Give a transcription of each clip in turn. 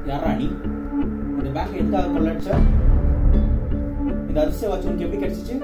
யாரா நீ? இந்த பேங்க் எதுக்காக கொள்ளடிச்ச? இந்த அதிர்ஷ்ட வாட்ச் உனக்கு எப்படி கிடைச்சிச்சு?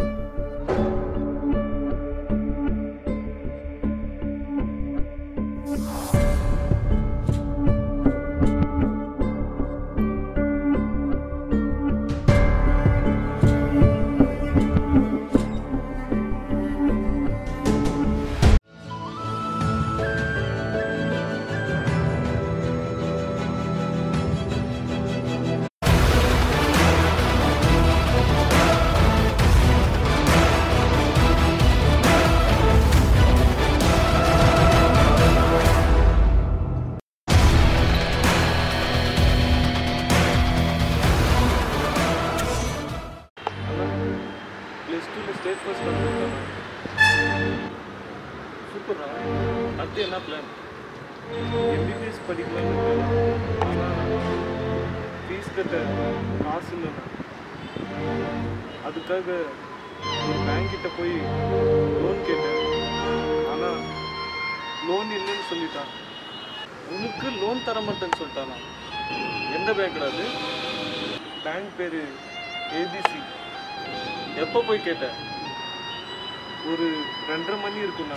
ஸ்டேட் ஃபர்ஸ்ட் வந்துருக்காங்க. சூப்பரா. அடுத்து என்ன பிளான்? எம்பிபிஎஸ் படிக்கலாம்னு இருக்கேன். ஆனால் ஃபீஸ் கட்ட காசு இல்லைண்ணா. அதுக்காக ஒரு பேங்க்கிட்ட போய் லோன் கேட்டேன். ஆனால் லோன் இல்லைன்னு சொல்லிட்டான். உனக்கு லோன் தர மாட்டேன்னு சொல்லிட்டானா? எந்த பேங்க்டா அது? பேங்க் பேர் ஏபிசி. எப்போ போய் கேட்டேன்? ஒரு 2:30 மணி இருக்குண்ணா.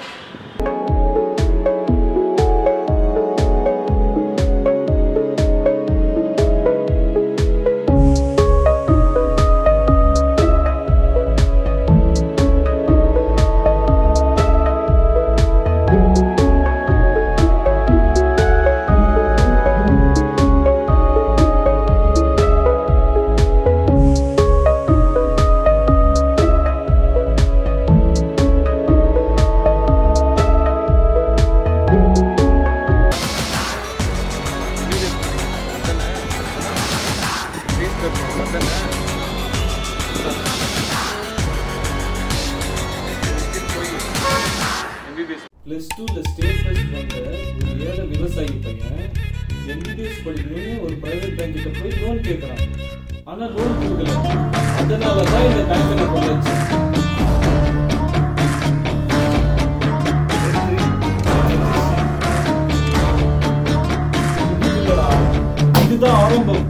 +2 ஸ்டேட் ஃபர்ஸ்ட் வந்த ஒரு ஏழை விவசாயி பையன் எம்பிபிஎஸ் படிக்கணும்னு ஒரு பிரைவேட் பேங்க் கிட்ட போய் லோன் கேட்கறான். ஆனா லோன் கொடுக்கல. அதனாலதான் இந்த பேங்க்ல கொள்ளடிச்சு. இதுதான் ஆரம்பம்.